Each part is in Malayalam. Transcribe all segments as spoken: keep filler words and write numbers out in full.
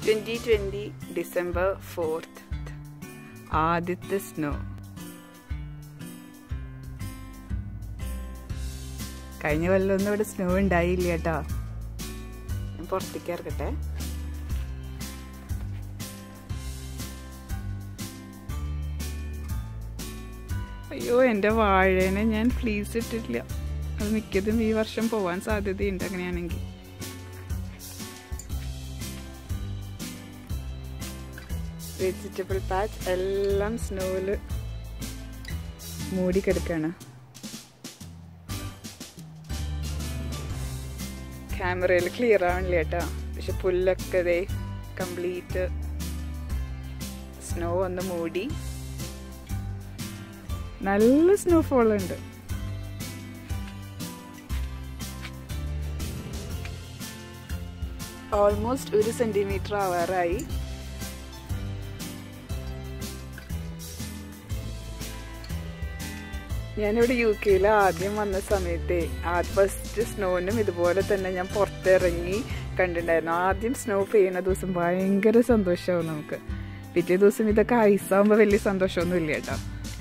twenty twenty December fourth. ആദ്യത്തെ സ്നോ. കഴിഞ്ഞ കൊല്ലമൊന്നും ഇവിടെ സ്നോ ഉണ്ടായില്ല കേട്ടോ. ഞാൻ പുറത്തേക്ക് ഇറക്കട്ടെ. അയ്യോ, എൻ്റെ വാഴേനെ ഞാൻ ഫ്ലീസ് ഇട്ടിട്ടില്ല. അത് മിക്കതും ഈ വർഷം പോവാൻ സാധ്യതയുണ്ട് അങ്ങനെയാണെങ്കിൽ. വെജിറ്റബിൾ പാച്ച് എല്ലാം സ്നോയിൽ മൂടിക്കിടക്കാണ്. ക്യാമറയിൽ ക്ലിയർ ആവണില്ല കേട്ടോ. പക്ഷെ പുല്ലൊക്കെ ദേ കംപ്ലീറ്റ് സ്നോ വന്ന് മൂടി. നല്ല സ്നോഫോൾ ഉണ്ട്. ഓൾമോസ്റ്റ് ഒരു സെന്റിമീറ്റർ ആവാറായി. ഞാനിവിടെ യു കെയിൽ ആദ്യം വന്ന സമയത്തെ ആ ഫസ്റ്റ് സ്നോനും ഇതുപോലെ തന്നെ ഞാൻ പുറത്തിറങ്ങി കണ്ടിട്ടുണ്ടായിരുന്നു. ആദ്യം സ്നോ പെയ്യുന്ന ദിവസം ഭയങ്കര സന്തോഷമാവും നമുക്ക്. പിറ്റേ ദിവസം ഇതൊക്കെ ഐസാകുമ്പോൾ വലിയ സന്തോഷമൊന്നും ഇല്ല കേട്ടോ.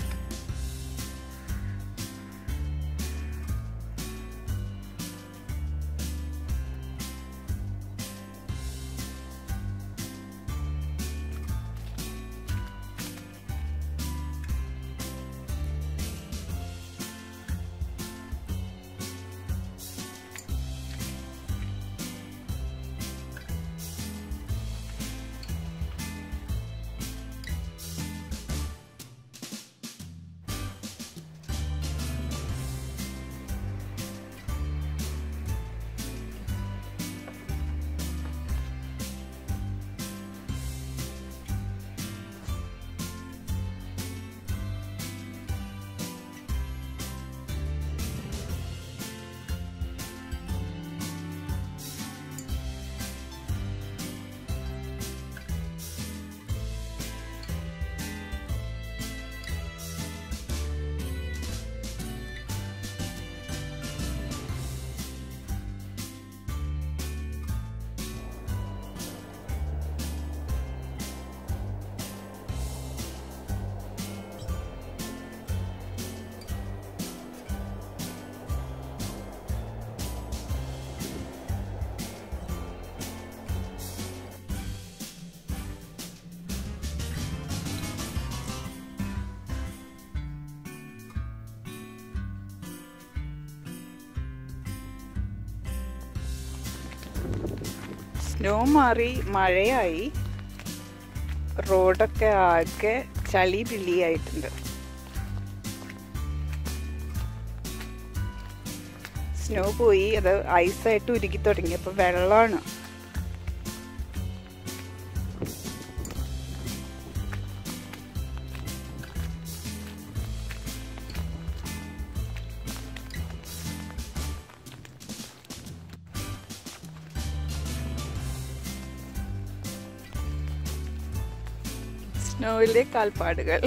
സ്നോ മാറി മഴയായി. റോഡൊക്കെ ആകെ ചളി പിള്ളിയായിട്ടുണ്ട്. സ്നോ പോയി, അത് ഐസായിട്ട് ഉരുകി തുടങ്ങി. അപ്പോൾ വെള്ളമാണ്. സ്നോയിലെ കാൽപ്പാടുകൾ.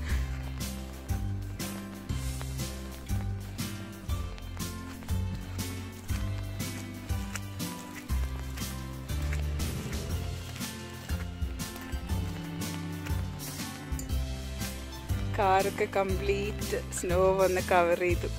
കാറൊക്കെ കംപ്ലീറ്റ് സ്നോ വന്ന് കവർ ചെയ്തു.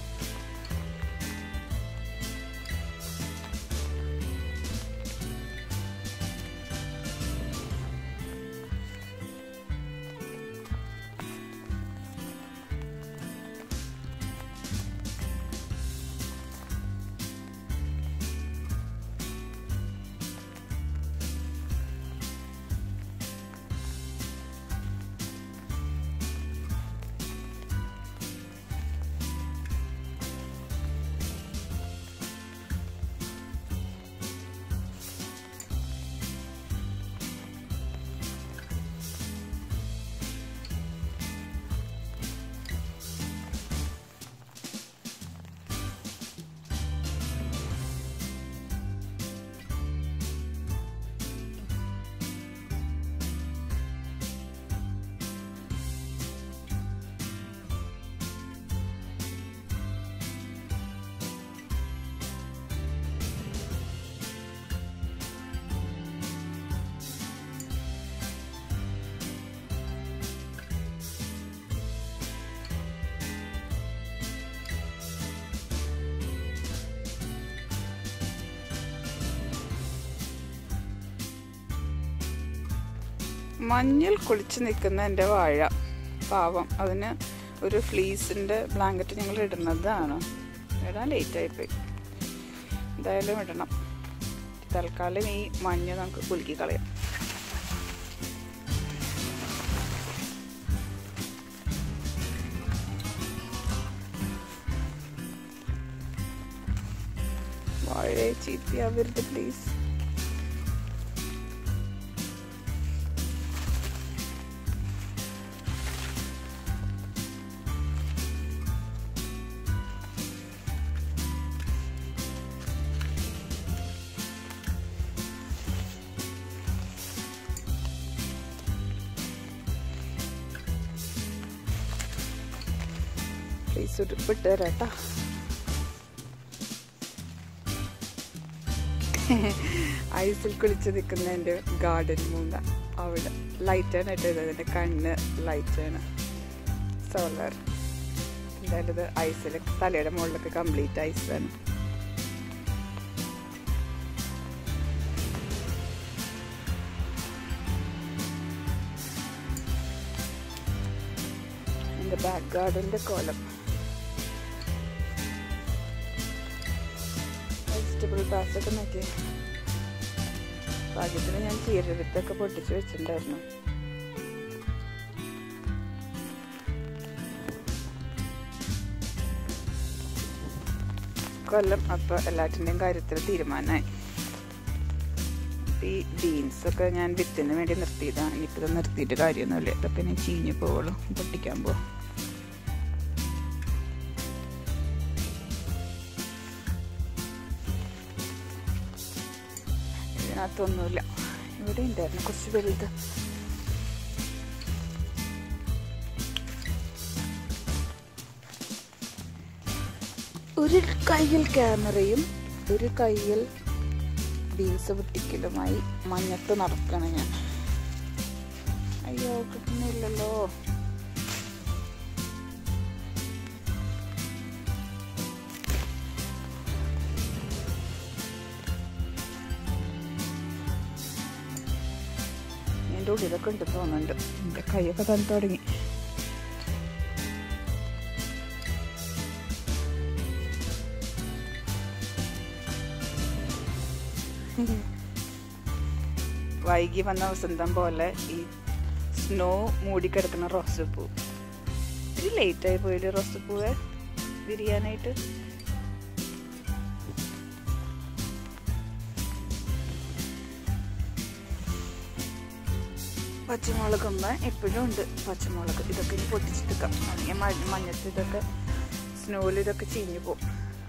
മഞ്ഞൾ കുളിച്ച് നിൽക്കുന്ന എൻ്റെ വാഴ പാവം, അതിന് ഒരു ഫ്ലീസിൻ്റെ ബ്ലാങ്കറ്റ് ഞങ്ങൾ ഇടുന്നതാണ്. ഇടാൻ ലേറ്റായിപ്പോയി, എന്തായാലും ഇടണം. തൽക്കാലം ഈ മഞ്ഞ നമുക്ക് കുലുക്കി കളയാം. വാഴയെ ചീത്തയാവരുത് പ്ലീസ്. പ്ലീസ് ഉടുപ്പിട്ട് തരാട്ടാ. ഐസിൽ കുളിച്ച് നിൽക്കുന്ന എൻ്റെ ഗാർഡൻ മൂങ്ങ അവിടെ ലൈറ്റാണ് ഇട്ടത്. അതിൻ്റെ കണ്ണ് ലൈറ്റാണ്, സോളർ. എന്തായാലും ഇത് ഐസിൽ തലയുടെ മുകളിലൊക്കെ കംപ്ലീറ്റ് ഐസാണ്. എൻ്റെ ബാക്ക് ഗാർഡൻ്റെ കോലം. വെജിറ്റബിൾ പാസൊക്കെ നോക്കി. ഭാഗ്യത്തിന് ഞാൻ ചീരവിത്തൊക്കെ പൊട്ടിച്ച് വെച്ചിട്ടുണ്ടായിരുന്നു. കൊല്ലം അപ്പോൾ എല്ലാറ്റിൻ്റെയും കാര്യത്തിൽ തീരുമാനമായി. ഈ ബീൻസൊക്കെ ഞാൻ വിത്തിന് വേണ്ടി നിർത്തിയതാണ്. ഇനിയിപ്പോൾ ഇത് നിർത്തിയിട്ട് കാര്യമൊന്നുമില്ല, ഇതൊക്കെ ഞാൻ ചീഞ്ഞു പോവുള്ളൂ, പൊട്ടിക്കാൻ പോകും. ഇതിനകത്തൊന്നുമില്ല. ഇവിടെ ഉണ്ടായിരുന്നു കുറച്ച് വലുത്. ഒരു കയ്യിൽ ക്യാമറയും ഒരു കയ്യിൽ ബീൻസ് പൊട്ടിക്കലുമായി മഞ്ഞത്ത് നടക്കണം ഞാൻ. അയ്യോ കിട്ടുന്നില്ലല്ലോ. എൻ്റെ ഉള്ളിലൊക്കെ ഉണ്ട് തോന്നുന്നുണ്ട്. എൻ്റെ കൈയൊക്കെ തന്നു തുടങ്ങി. വൈകി വന്ന വസന്തം പോലെ ഈ സ്നോ മൂടിക്കിടക്കുന്ന റോസപ്പൂ. ഒരു ലേറ്റായി പോയില്ലേ റോസപ്പൂവെ വിരിയാനായിട്ട്. പച്ചമുളകുമ്പ എപ്പോഴും ഉണ്ട് പച്ചമുളക്. ഇതൊക്കെ ഇനി പൊട്ടിച്ചെടുക്കാം, അല്ലെങ്കിൽ മഞ്ഞത്ത് ഇതൊക്കെ സ്നോയിൽ ഇതൊക്കെ ചീഞ്ഞു പോകും.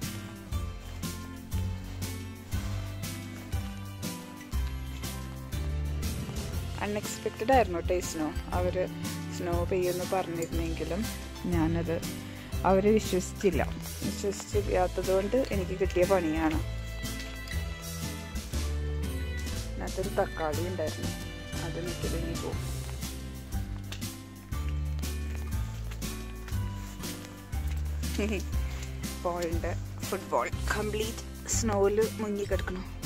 അൺഎക്സ്പെക്റ്റഡ് ആയിരുന്നു കേട്ടോ ഈ സ്നോ. അവർ സ്നോ പെയ്യുമെന്ന് പറഞ്ഞിരുന്നെങ്കിലും ഞാനത് അവർ വിശ്വസിച്ചില്ല. വിശ്വസിച്ചില്ലാത്തത് കൊണ്ട് എനിക്ക് കിട്ടിയ പണിയാണ്. അതിനകത്തൊരു തക്കാളി ഉണ്ടായിരുന്നു, അത് നിൽക്കില്ലെങ്കിൽ പോകും. ബോളിൻ്റെ ഫുട്ബോൾ കംപ്ലീറ്റ് സ്നോയിൽ മുങ്ങിക്കിടക്കണം.